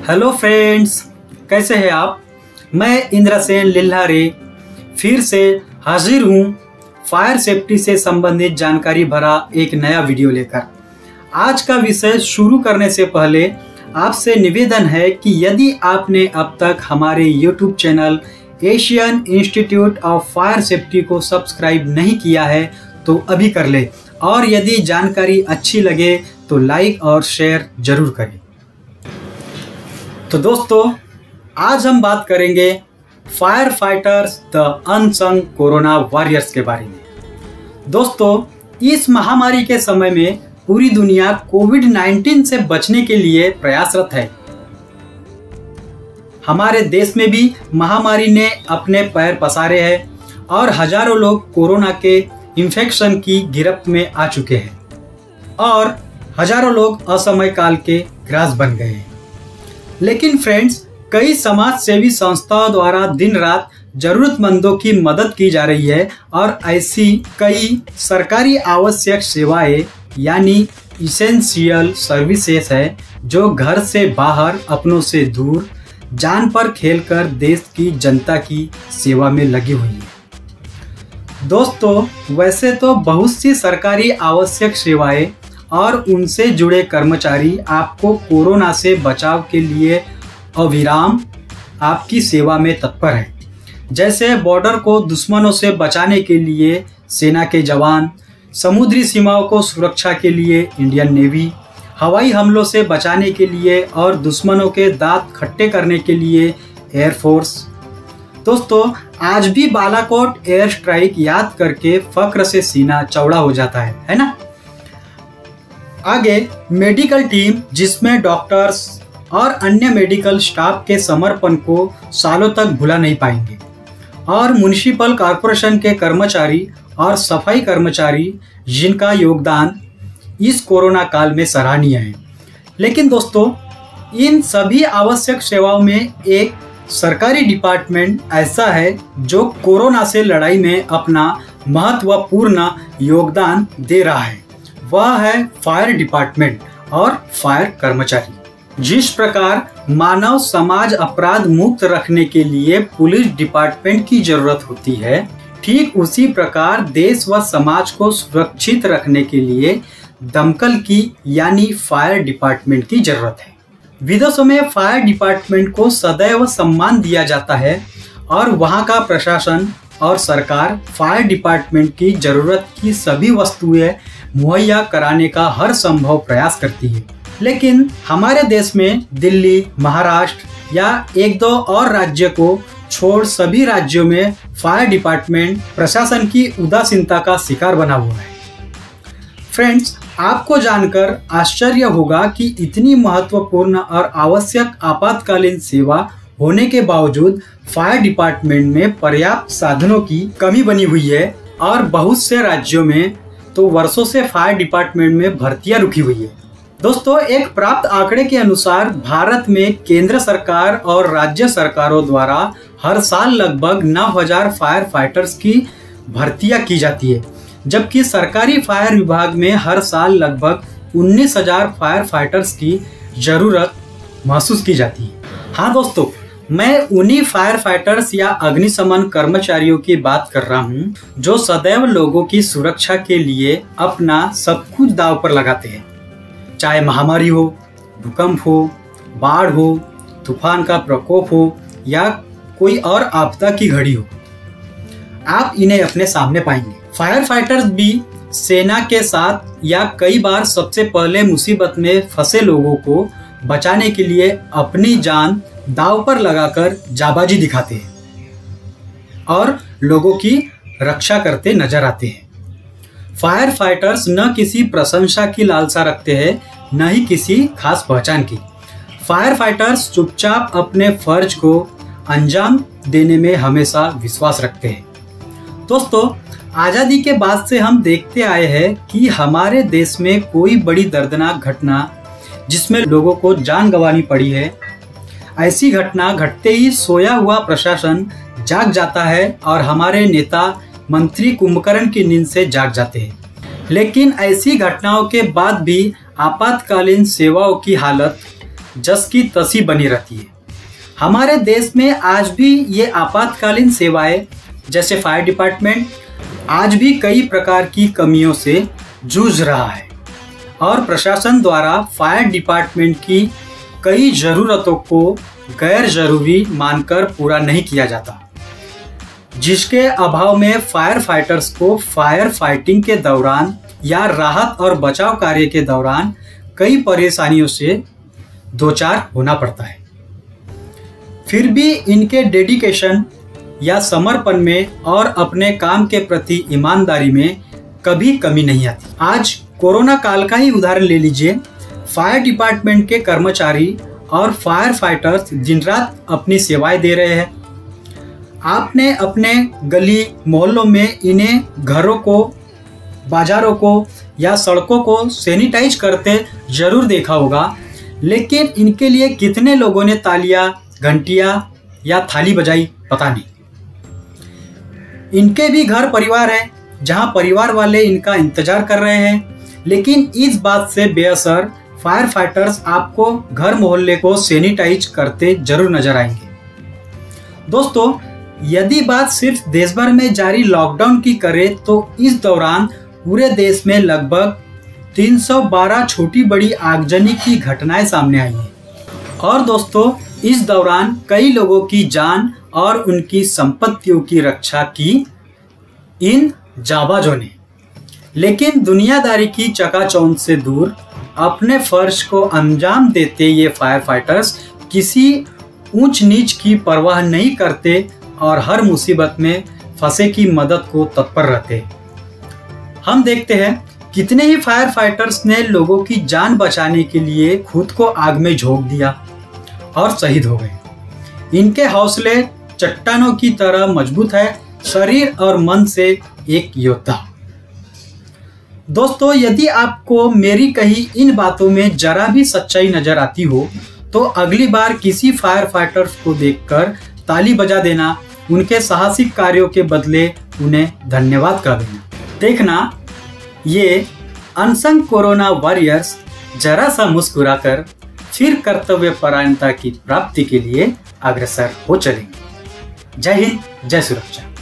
Hello friends, कैसे हैं आप। मैं इंद्रसेन लिल्हारे फिर से हाजिर हूँ फायर सेफ्टी से संबंधित जानकारी भरा एक नया वीडियो लेकर। आज का विषय शुरू करने से पहले आपसे निवेदन है कि यदि आपने अब तक हमारे YouTube channel Asian Institute of Fire Safety को सब्सक्राइब नहीं किया है तो अभी कर ले, और यदि जानकारी अच्छी लगे तो लाइक और शेयर जरूर करें। तो दोस्तों, आज हम बात करेंगे fire fighters the unsung corona warriors के बारे में। दोस्तों, इस महामारी के समय में पूरी दुनिया कोविड-19 से बचने के लिए प्रयासरत है। हमारे देश में भी महामारी ने अपने पैर पसारे हैं और हजारों लोग कोरोना के इन्फेक्शन की गिरफ्त में आ चुके हैं और हजारों लोग असमय काल के ग्रास बन गए हैं। लेकिन फ्रेंड्स, कई समाज सेवी संस्थाओं द्वारा दिन रात जरूरतमंदों की मदद की जा रही है और ऐसी कई सरकारी आवश्यक सेवाएं यानी इसेंशियल सर्विसेज है जो घर से बाहर अपनों से दूर जान पर खेलकर देश की जनता की सेवा में लगी हुई है। दोस्तों, वैसे तो बहुत सी सरकारी आवश्यक सेवाएं और उनसे जुड़े कर्मचारी आपको कोरोना से बचाव के लिए अविराम आपकी सेवा में तत्पर है। जैसे बॉर्डर को दुश्मनों से बचाने के लिए सेना के जवान, समुद्री सीमाओं को सुरक्षा के लिए इंडियन नेवी, हवाई हमलों से बचाने के लिए और दुश्मनों के दांत खट्टे करने के लिए एयरफोर्स। दोस्तों, आज भी बालाकोट एयर स्ट्राइक याद करके फक्र से सीना चौड़ा हो जाता है ना। आगे मेडिकल टीम, जिसमें डॉक्टर्स और अन्य मेडिकल स्टाफ के समर्पण को सालों तक भुला नहीं पाएंगे, और म्युनिसिपल कॉरपोरेशन के कर्मचारी और सफाई कर्मचारी जिनका योगदान इस कोरोना काल में सराहनीय है। लेकिन दोस्तों, इन सभी आवश्यक सेवाओं में एक सरकारी डिपार्टमेंट ऐसा है जो कोरोना से लड़ाई में अपना महत्वपूर्ण योगदान दे रहा है, वह है फायर डिपार्टमेंट और फायर कर्मचारी। जिस प्रकार मानव समाज अपराध मुक्त रखने के लिए पुलिस डिपार्टमेंट की जरूरत होती है, ठीक उसी प्रकार देश व समाज को सुरक्षित रखने के लिए दमकल की यानी फायर डिपार्टमेंट की जरूरत है। विदेशों में फायर डिपार्टमेंट को सदैव सम्मान दिया जाता है और वहां का प्रशासन और सरकार फायर डिपार्टमेंट की जरूरत की सभी वस्तुएं मुहैया कराने का हर संभव प्रयास करती है। लेकिन हमारे देश में दिल्ली, महाराष्ट्र या एक दो और राज्य को छोड़ सभी राज्यों में फायर डिपार्टमेंट प्रशासन की उदासीनता का शिकार बना हुआ है। फ्रेंड्स, आपको जानकर आश्चर्य होगा कि इतनी महत्वपूर्ण और आवश्यक आपातकालीन सेवा होने के बावजूद फायर डिपार्टमेंट में पर्याप्त साधनों की कमी बनी हुई है और बहुत से राज्यों में तो वर्षों से फायर डिपार्टमेंट में भर्तियां रुकी हुई है। दोस्तों, एक प्राप्त आंकड़े के अनुसार भारत में केंद्र सरकार और राज्य सरकारों द्वारा हर साल लगभग 9,000 फायर फाइटर्स की भर्तियां की जाती है, जबकि सरकारी फायर विभाग में हर साल लगभग 19,000 फायर फाइटर्स की जरूरत महसूस की जाती है। हाँ दोस्तों, मैं उन्हीं फायर फाइटर्स या अग्निशमन कर्मचारियों की बात कर रहा हूँ जो सदैव लोगों की सुरक्षा के लिए अपना सब कुछ दांव पर लगाते हैं। चाहे महामारी हो, भूकंप हो, बाढ़ हो, तूफान का प्रकोप हो या कोई और आपदा की घड़ी हो, आप इन्हें अपने सामने पाएंगे। फायर फाइटर्स भी सेना के साथ या कई बार सबसे पहले मुसीबत में फंसे लोगों को बचाने के लिए अपनी जान दांव पर लगाकर जाबाजी दिखाते हैं और लोगों की रक्षा करते नजर आते हैं। फायर फाइटर्स न किसी प्रशंसा की लालसा रखते हैं, न ही किसी खास पहचान की। फायर फाइटर्स चुपचाप अपने फर्ज को अंजाम देने में हमेशा विश्वास रखते हैं। दोस्तों, आज़ादी के बाद से हम देखते आए हैं कि हमारे देश में कोई बड़ी दर्दनाक घटना जिसमें लोगों को जान गंवानी पड़ी है, ऐसी घटना घटते ही सोया हुआ प्रशासन जाग जाता है और हमारे नेता मंत्री कुंभकर्ण की नींद से जाग जाते हैं। लेकिन ऐसी घटनाओं के बाद भी आपातकालीन सेवाओं की हालत जस की तसी बनी रहती है। हमारे देश में आज भी ये आपातकालीन सेवाएं जैसे फायर डिपार्टमेंट आज भी कई प्रकार की कमियों से जूझ रहा है और प्रशासन द्वारा फायर डिपार्टमेंट की कई ज़रूरतों को गैर जरूरी मानकर पूरा नहीं किया जाता, जिसके अभाव में फायर फाइटर्स को फायर फाइटिंग के दौरान या राहत और बचाव कार्य के दौरान कई परेशानियों से दो चार होना पड़ता है। फिर भी इनके डेडिकेशन या समर्पण में और अपने काम के प्रति ईमानदारी में कभी कमी नहीं आती। आज कोरोना काल का ही उदाहरण ले लीजिए। फायर डिपार्टमेंट के कर्मचारी और फायर फाइटर्स दिन रात अपनी सेवाएं दे रहे हैं। आपने अपने गली मोहल्लों में इन्हें घरों को, बाजारों को या सड़कों को सैनिटाइज करते जरूर देखा होगा, लेकिन इनके लिए कितने लोगों ने तालियां, घंटियां या थाली बजाई पता नहीं। इनके भी घर परिवार है जहां परिवार वाले इनका इंतजार कर रहे हैं, लेकिन इस बात से बेअसर फायर फाइटर्स आपको घर मोहल्ले को सैनिटाइज करते जरूर नजर आएंगे। दोस्तों, यदि बात सिर्फ देश भर में जारी लॉकडाउन की करें तो इस दौरान पूरे देश में लगभग 312 छोटी बड़ी आगजनी की घटनाएं सामने आई हैं। और दोस्तों, इस दौरान कई लोगों की जान और उनकी संपत्तियों की रक्षा की इन जाबाजों ने। लेकिन दुनियादारी की चकाचौंध से दूर अपने फर्ज को अंजाम देते ये फायर फाइटर्स किसी ऊंच नीच की परवाह नहीं करते और हर मुसीबत में फंसे की मदद को तत्पर रहते। हम देखते हैं कितने ही फायर फाइटर्स ने लोगों की जान बचाने के लिए खुद को आग में झोंक दिया और शहीद हो गए। इनके हौसले चट्टानों की तरह मजबूत है, शरीर और मन से एक योद्धा। दोस्तों, यदि आपको मेरी कही इन बातों में जरा भी सच्चाई नजर आती हो तो अगली बार किसी फायर फाइटर्स को देखकर ताली बजा देना, उनके साहसिक कार्यों के बदले उन्हें धन्यवाद कह देना। देखना, ये अनसंग कोरोना वॉरियर्स जरा सा मुस्कुराकर फिर कर्तव्य परायणता की प्राप्ति के लिए अग्रसर हो चलेंगे। जय हिंद, जय सुरक्षा।